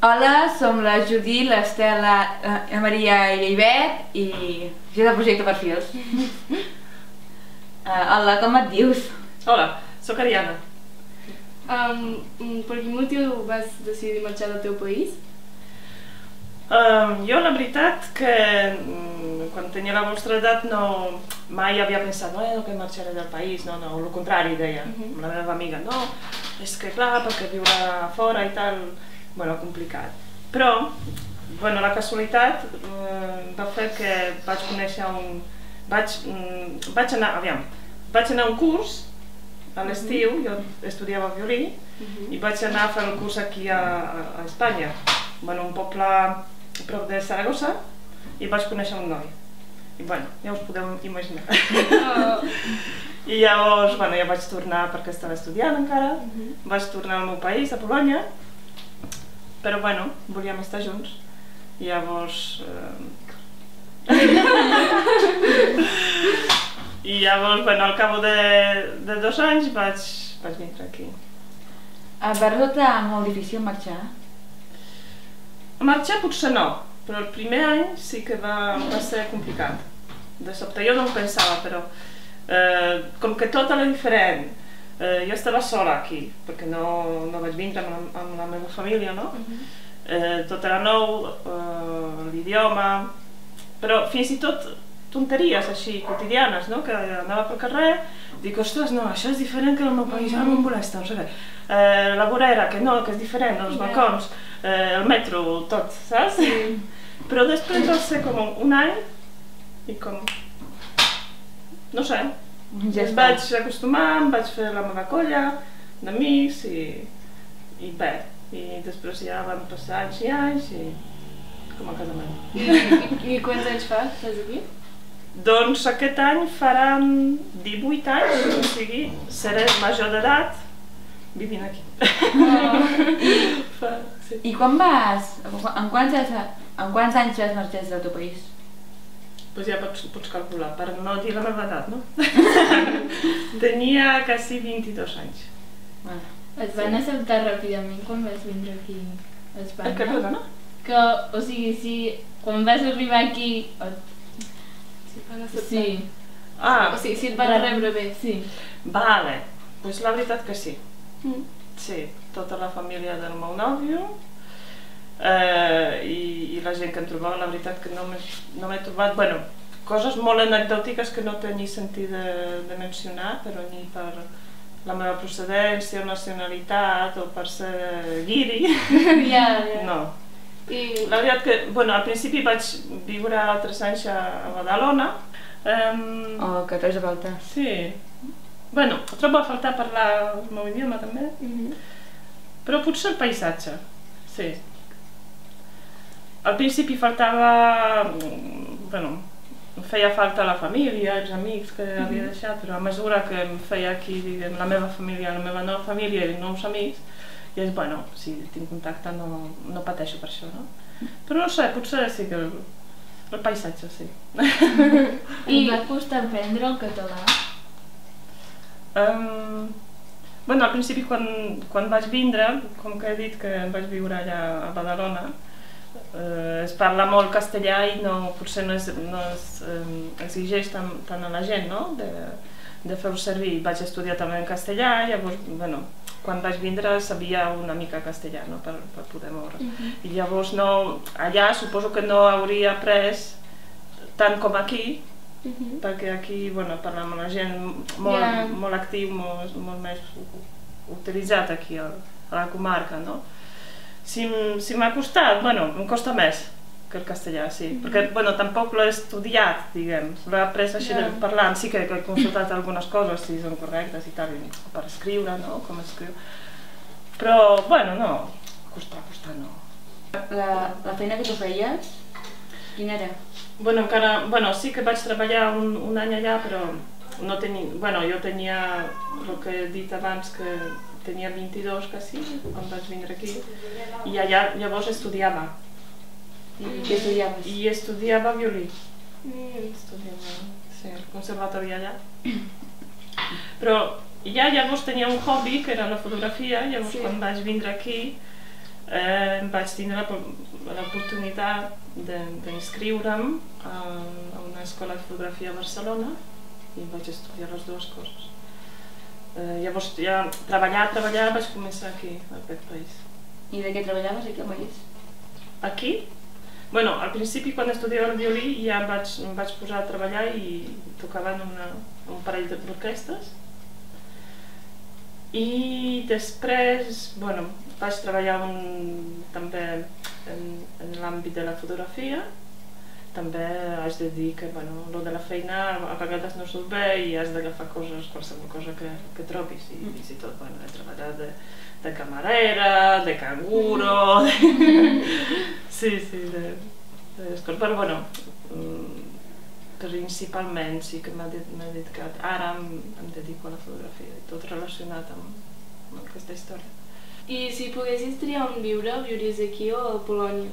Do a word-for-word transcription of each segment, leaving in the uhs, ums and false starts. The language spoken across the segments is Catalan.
Hola, som la Judit, l'Estela, la Maria i l'Ivet i això és el projecte Perfils. Hola, com et dius? Hola, soc Ariana. Per quin motiu vas decidir marxar del teu país? Jo la veritat que quan tenia la vostra edat mai havia pensat que marxaré del país, no, no, el contrari deia la meva amiga, no, és que clar, perquè viure fora i tal, bueno, complicat. Però, bueno, la casualitat va fer que vaig conèixer un... vaig anar, aviam, vaig anar a un curs a l'estiu, jo estudiava violí, i vaig anar a fer el curs aquí a Espanya, bueno, un poble a prop de Saragossa, i vaig conèixer un noi. I bueno, ja us podeu imaginar. I llavors, bueno, ja vaig tornar perquè estava estudiant encara, vaig tornar al meu país, a Polònia, però bueno, volíem estar junts, i llavors... I llavors, bueno, al cabo de dos anys vaig vindre aquí. Et va resultar molt difícil marxar? Marxar potser no, però el primer any sí que va ser complicat. De sobte, jo no ho pensava, però com que tot era diferent, jo estava sola aquí, perquè no vaig vindre amb la meva família, no? Tot era nou, l'idioma, però fins i tot tonteries així, quotidianes, no? Que anava pel carrer, dic, ostres, no, això és diferent que en el meu país, ara no em molesta, no sé què. La vorera, que no, que és diferent, els balcons, el metro, tot, saps? Però després va ser com un any i com... no sé, em vaig acostumar, em vaig fer la meva colla d'amics i bé, i després ja van passar anys i anys i com a casa meva. I quants anys fa que estàs aquí? Doncs aquest any faran divuit anys, o sigui, seré major d'edat vivint aquí. I quan vas, en quants anys vas marxar del teu país? Doncs ja pots calcular, per no dir la meva edat, no? Tenia quasi vint-i-dos anys. Et van acceptar ràpidament quan vas vindre aquí a Espanya? El que, perdona? Que, o sigui, si quan vas arribar aquí... Sí. O sigui, si et van rebre bé, sí. Vale, doncs la veritat que sí. Sí, tota la família del meu nòvio i la gent que em trobava, la veritat que no m'he trobat, bueno, coses molt anecdòtiques que no té ni sentit de mencionar, però ni per la meva procedència o nacionalitat o per ser guiri, no. La veritat que, bueno, al principi vaig viure altres anys a Badalona. Oh, que trobes a faltar. Sí. Bueno, trobo a faltar parlar el meu idioma també, però potser el paisatge, sí. Al principi faltava, bueno, em feia falta la família, els amics que havia deixat, però a mesura que em feia aquí, diguem, la meva família, la meva nova família i nous amics, i és, bueno, si tinc contacte no pateixo per això, no? Però no sé, potser sí que el paisatge, sí. I et va costar aprendre el català? Bueno, al principi quan vaig vindre, com que he dit que vaig viure allà a Badalona, es parla molt castellà i potser no exigeix tant a la gent de fer-ho servir. Vaig estudiar també en castellà, llavors, bueno, quan vaig vindre sabia una mica castellà per poder moure. I llavors allà suposo que no hauria après tant com aquí, perquè aquí parlem amb la gent molt actiu, molt més utilitzat aquí a la comarca, no? Si m'ha costat, bueno, em costa més que el castellà, sí, perquè, bueno, tampoc l'he estudiat, diguem, l'he après així parlant, sí que he consultat algunes coses, si són correctes i tal, per escriure, no?, com escriu, però, bueno, no, costar, costar, no. La feina que tu feies, quina era? Bueno, encara, bueno, sí que vaig treballar un any allà, però no tenia, bueno, jo tenia el que he dit abans, que tenia vint-i-dos quasi, quan vaig vindre aquí, i allà llavors estudiava. I què estudiaves? I estudiava violí. Estudiava, sí, al conservatori allà. Però ja llavors tenia un hobby, que era la fotografia, llavors quan vaig vindre aquí eh, vaig tindre l'oportunitat d'inscriure'm a, a una escola de fotografia a Barcelona i vaig estudiar les dues coses. Eh, llavors, ja treballar, treballar, vaig començar aquí, a aquest país. I de què treballaves aquí al país? Aquí? Bueno, al principi, quan estudiava el violí, ja em vaig, em vaig posar a treballar i tocava en una, un parell d'orquestres. I després, bueno, vaig treballar un, també en, en l'àmbit de la fotografia. També haig de dir que, bueno, lo de la feina a vegades no surt bé i has d'agafar coses, qualsevol cosa que, que trobis. I fins i tot, bueno, he treballat de, de camarera, de canguro, de... sí, sí, de, de coses. Però, bueno, principalment sí que m'he dedicat. Ara em, em dedico a la fotografia i tot relacionat amb, amb aquesta història. I si poguessis triar on viure, viuries aquí o a Polònia?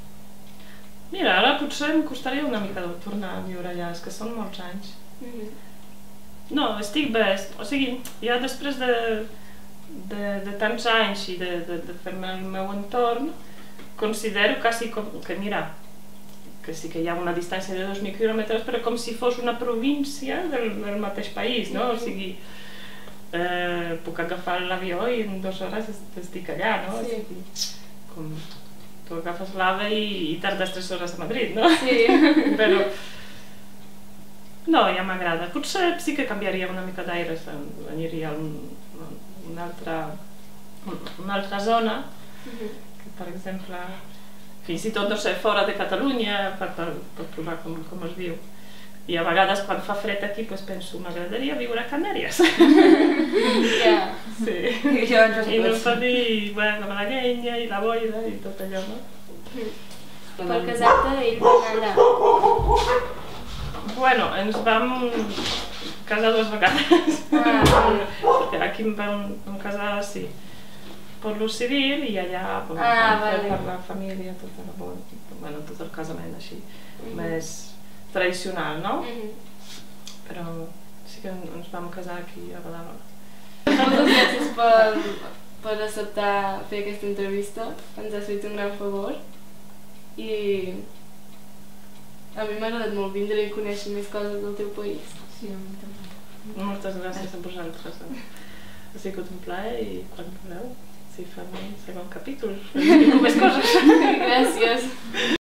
Mira, ara potser em costaria una mica de tornar a viure allà, és que són molts anys. Mm-hmm. No, estic bé, o sigui, ja després de, de, de tants anys i de, de, de fer-me el meu entorn, considero quasi com que, mira, que sí que hi ha una distància de dos mil quilòmetres, però com si fos una província del, del mateix país, no? O sigui, eh, puc agafar l'avió i en dues hores estic allà, no? Sí. O sigui, com... Tu agafes l'AVE i, i tardes tres hores a Madrid, no? Sí. Però... No, ja m'agrada. Potser sí que canviaria una mica d'aires, aniria a un, una, altra, una altra zona, Mm-hmm. que, per exemple, fins i tot, no sé, fora de Catalunya, per, per, per provar com, com es viu. I a vegades, quan fa fred aquí, pues, penso, m'agradaria viure a Canàries. Ja. Sí. I això ens I no em fa dir, bueno, la llenya i la boira i tot allò, no? Per casar-te, ell va anar allà. Bueno, ens vam casar dues vegades. Ah. Aquí em vam, vam casar, sí, per lo civil i allà bueno, Ah, vam fer vale. per la família, tot el, bueno, tot el casament així, més tradicional, no? Mm-hmm. Però sí que ens vam casar aquí a Badalona. Moltes gràcies per, per acceptar fer aquesta entrevista, ens has fet un gran favor i a mi m'ha agradat molt vindre i conèixer més coses del teu país. Sí, a mi també. Moltes gràcies a vosaltres. Ha sigut un plaer i quan voleu, si fem un segon capítol, us explico més coses. Gràcies.